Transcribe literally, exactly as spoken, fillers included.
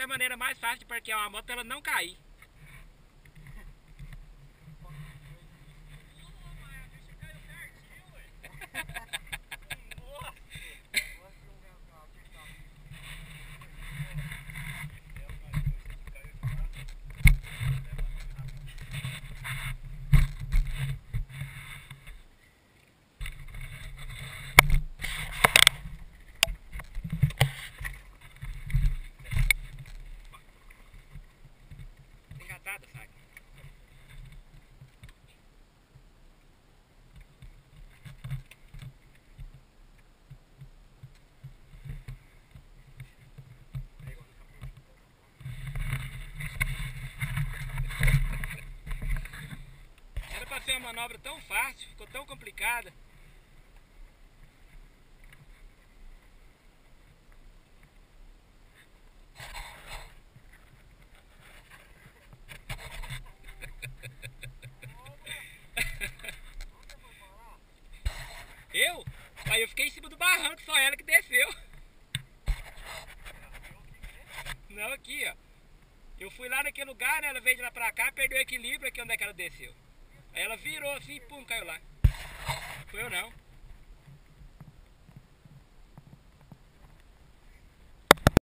a maneira mais fácil de parquear uma moto é ela não cair. Engatada, sabe? Era pra ser uma manobra tão fácil, ficou tão complicada. Eu? Aí eu fiquei em cima do barranco, só ela que desceu. Não, aqui, ó. Eu fui lá naquele lugar, né? Ela veio de lá pra cá, perdeu o equilíbrio aqui onde é que ela desceu. Aí ela virou assim, pum, caiu lá. Foi eu não.